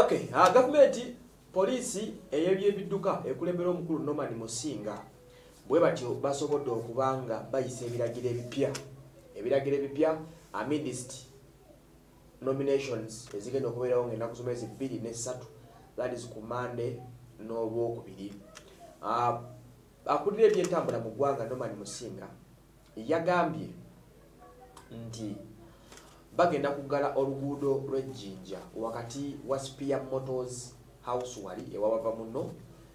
Okay, government police ey'ebyebiduka ekulembera omukulu Norman Musinga bwe batyo basobodde okubanga bayisa ebiragiro ebipya amidst nominations ezigenda okubeerawo ng'ennaku z'omwezi 2 ne 3 that is ku Monday n'Olwokubiri. Akulira ebyentambula mu ggwanga Norman Musinga yagambye nti bagenda kuggala oluguudo lw'Ejjinja wakati wa Spear Motors House wali ewabava muno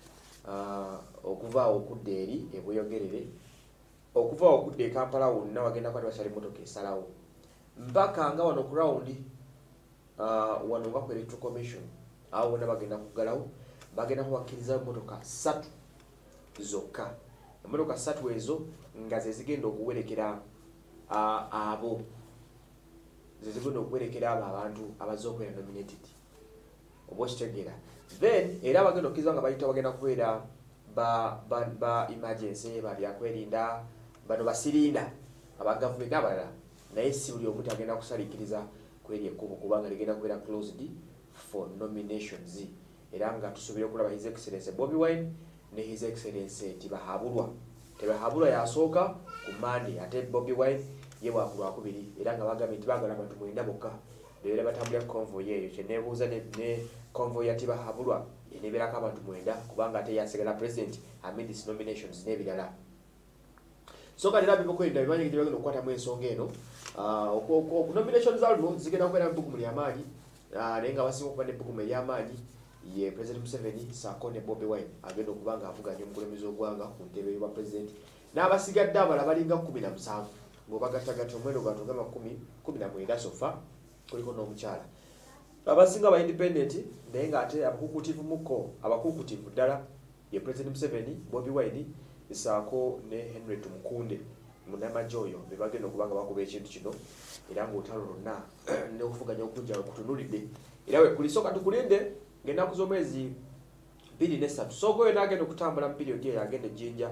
okuva okudda eri ebuyogerere okuva okudda e Kampala wonna wagenda kwati wasala emmotoka esalawo mpaka nga wano ku rawundi wano nga ku Electoral Commission awo wonna bagenda kuggalawo bagenda kuwakkiriza emmotoka 3 zokka. Emmotoka 3 ezo nga ze zigenda okuwerekera abo zizigenda okuwerekera abantu abazze okubeera nominated oba okitegeera. Then era bagenda okukkiriza nga bayita bagenda kubeera ba emergency babyakwerinda bano basirinda aba government n'abalala naye si buli omuntu agenda kusaliikiriza kweri ekkubo kubanga ligenda kubeera closed for nominations era nga tusuubira okulaba His Excellency Bobi Wine ne His Excellency Tebahabulwa yasooka ku Monday ate Bobi Wine ye bwakulwakubiri era nga bagambye nti baagala abantu 9 bokka beera batambulira convoy eyo kyeneebuuza ne convoy ya Tebahabulwa eneebeerako abantu 9 kubanga ate yasigala president amidst nominations n'ebirala. So kati era bibokwerinda bimanyi nti bagenda okukwatamu ensonga eno nominations zaluno zigenda kubeera mbugumu ly'amaanyi naye nga basinga okuba n'ebbugumu ery'amaanyi ye President Museveni saako ne Bobi Wine agenda okuba nga avuganya omukulembeze w'eggwanga ku ntebe y'obwa president n'abasigadde abala balinga 17 bw'obagattagatta omuwendo gwatugamba 19 sofa kuliko n'omukyala abasinga aba independent naye ng'ate abakuukutivu ddala ye President Museveni, Bobi Wine saako ne Henry Tumukunde munnamagye oyo be bagenda okuba nga bakuba ekintu kino era ng'olutalo lwonna n'okuvuganya okunja kutunulidde era we kuli soka tukulinde ng'ennaku z'omwezi 2 ne 3 sooka oyo n'agenda okutambula mu periodi eyo agenda Ejjinja.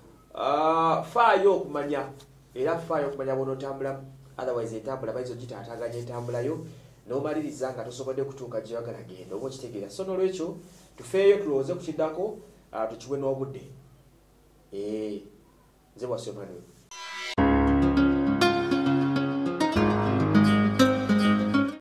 Faayo okumanya bw'onootambula otherwise entambula bayinza ogitaataaganya entambulayo n'omaliriza nga tosobodde kutuuka gye wagala genda oba okitegeera. So n'olwekyo tufeeyo tulowooze ku kiddako tukiwe n'obudde. Nze bwasomano.